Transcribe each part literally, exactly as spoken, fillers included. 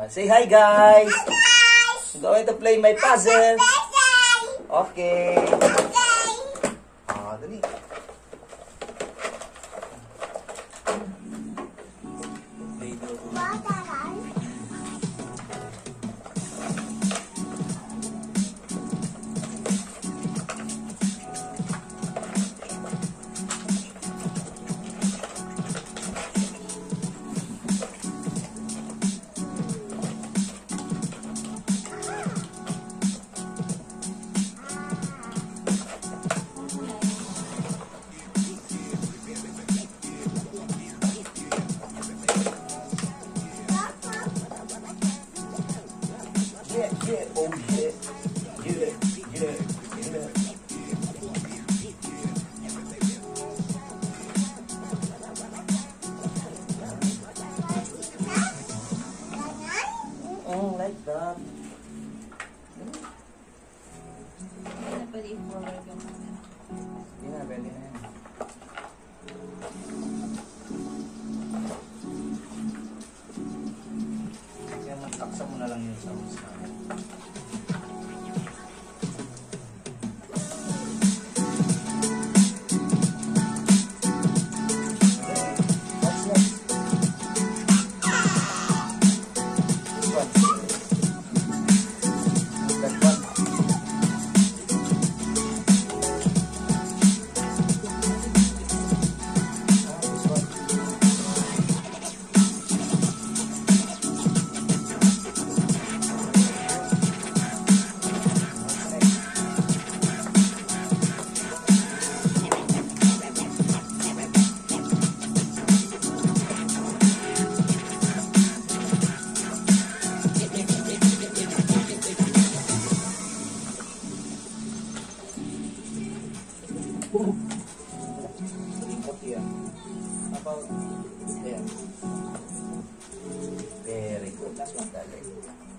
Say hi, guys! I'm going to play my puzzle. Okay. Ah, dali. Yeah, yeah, oh yeah, yeah, yeah, yeah. Oh, like that. Pwede i-forward yung camera. Hindi na, pwede na yan. Kaya magtaksa mo na lang yun sa mas namin. About there. Very good. Last one, darling.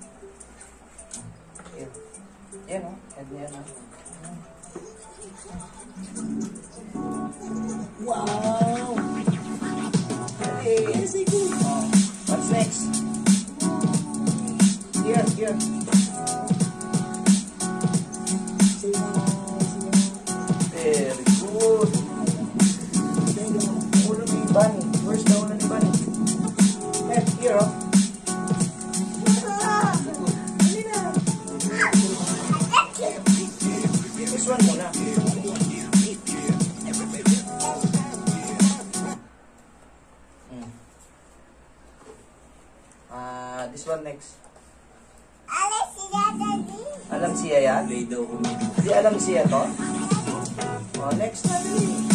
Here. Yan, no? And yan, no? Wow! Hey! Oh. What's next? Here, here. Very good. Bunny. Where's the one bunny? Left here, oh. This one muna. Hmm. Ah, this one next. Alam siya yan? Di alam siya to? Oh, next na din.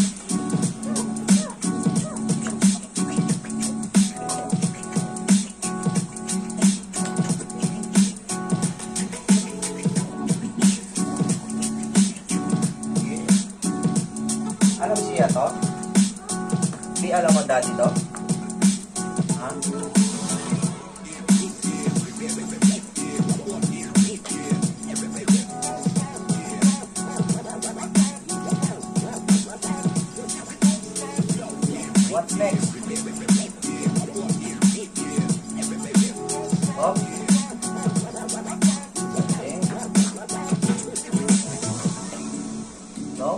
Alam siya to? Di alam mo daddy to? Ha? What's next? Oh? Okay. No?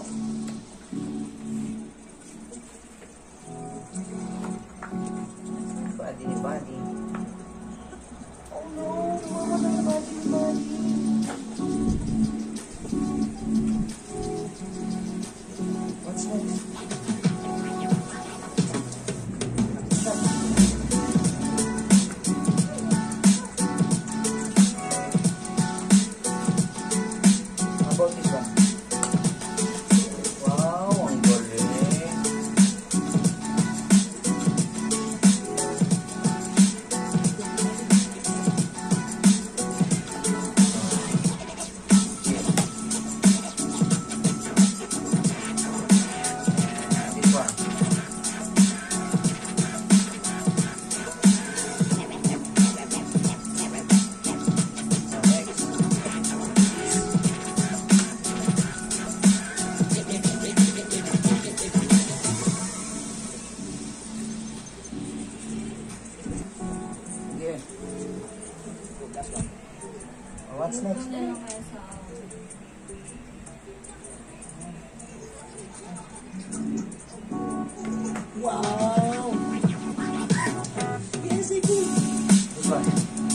Body ni body. Oh no, mama na body body. What's next? How about this one? Wow, ang galing. What's next? Doon na lang kayo sa... Wow! Yes, I did. This one.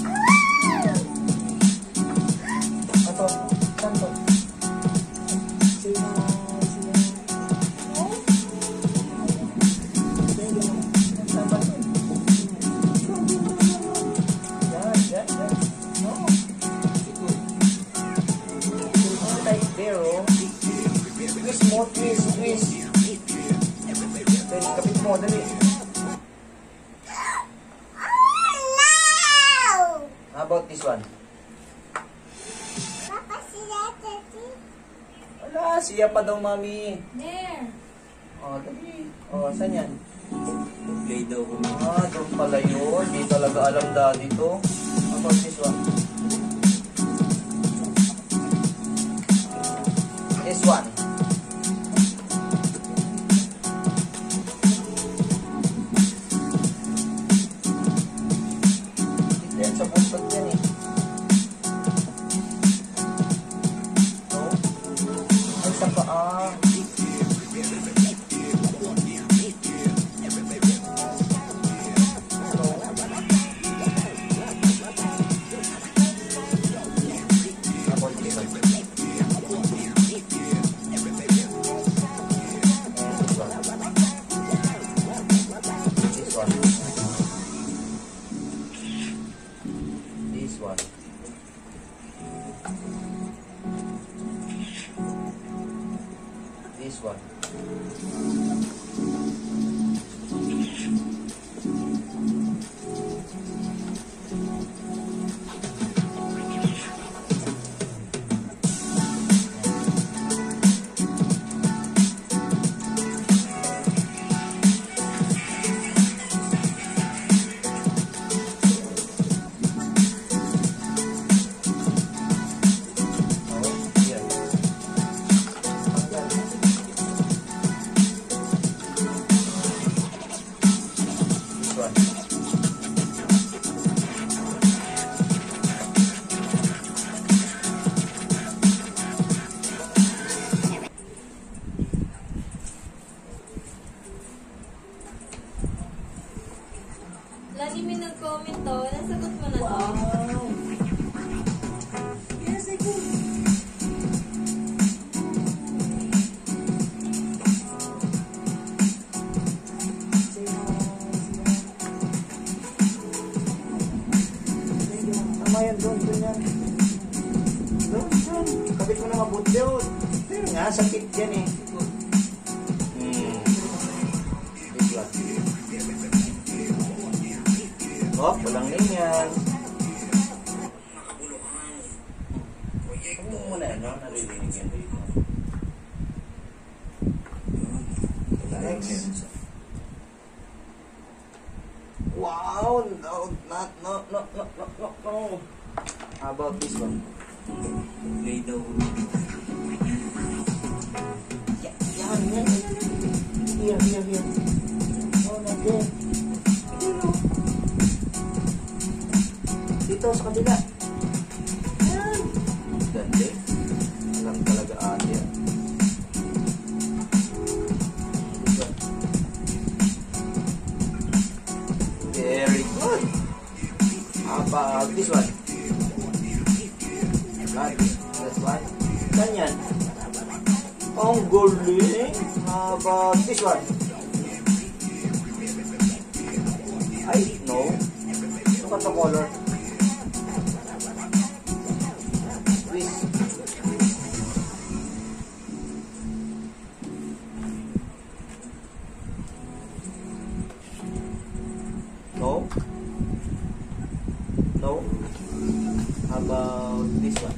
Ito. Saan to? Sino? Sino? Saan ba to? Yan, yan, yan. No. Right there, oh. Twist mo, twist, twist. Dali, kapit mo, dali. How about this one? Wala, siya pa daw, mami. There! Oh, dali. Oh, saan yan? Play daw ko. Ah, doon pala yun. Di talaga alam daddy to. How about this one? This one. Yan sa puntag yan eh. No? Ay, sa paa. This one. This one. Lagi may nag-comment to. Nasagot mo na to. Wow! Yes, I could. Tama yan, doon, doon yan. Doon, doon. Kapit mo na mabuti doon. Pero nga, sakit yan eh. Hmm. This one. Oh, walang ganyan. Ano muna yan, no? Naririnig yan dito. Next. Wow! No, not, no, no, no, no, no, no. How about this one? Play daw ko. Yan, yan, yan. Here, here, here. Oh, not there. Dito. Dito sa kabila. Yan. Ganda. Alam talaga ate. Very good. How about this one? Right. That's one. Saan yan? Ang galing. How about this one? Ay, no. Ano ka ito color? Twist. No. No. How about this one?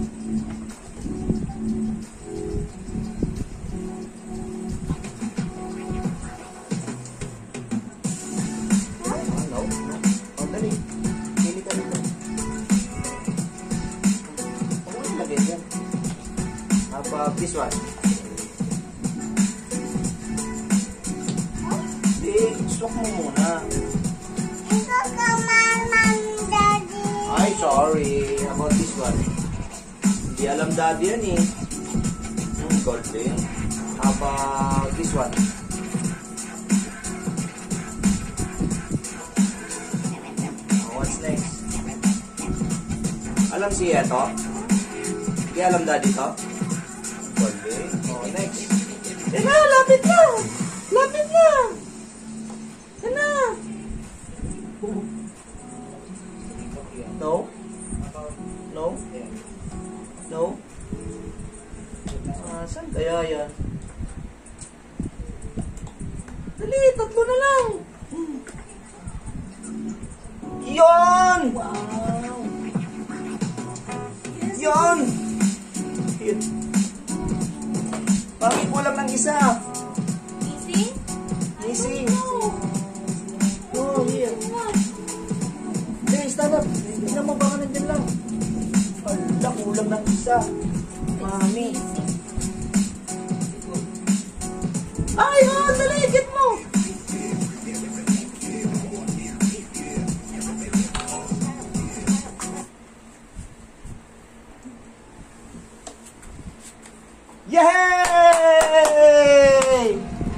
About this one. Hindi, stop mo muna. Ay, sorry. About this one. Di alam daddy yan eh. Hmm, golden. How about this one? Oh, what's next? Alam siya ito? Di alam daddy to? Golden. Oh, next. Yan na, lapit na! Lapit na! Yan na! No? No? No? Ah, saan kaya yan? Dali, tatlo na lang! Yon! Wow. Yon! Yun. Bakit kulang ng isa? Easy? Missing. Oh, here. Hey, stand up. Tignan mo baka nandyan lang. Ala, kulang ng isa. Mami. Ay, oh, dali, get mo. Yay!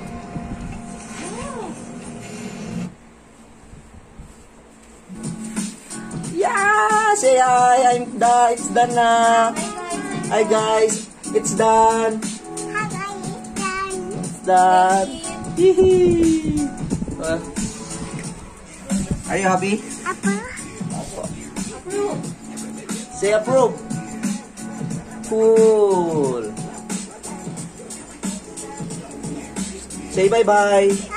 Yeah! Say hi! I'm done. It's done na. Hi guys! It's done. It's done. Hihi! Uh, are you happy? Approve. Say approve. Cool. Say bye-bye.